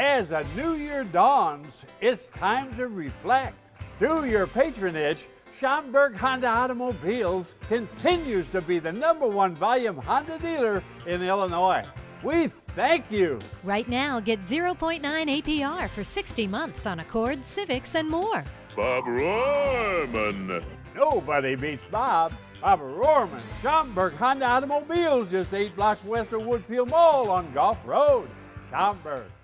As a new year dawns, it's time to reflect. Through your patronage, Schaumburg Honda Automobiles continues to be the #1 volume Honda dealer in Illinois. We thank you. Right now, get 0.9 APR for 60 months on Accord, Civics, and more. Bob Rohrman. Nobody beats Bob. Bob Rohrman Schaumburg Honda Automobiles, just 8 blocks west of Woodfield Mall on Gulf Road, Schaumburg.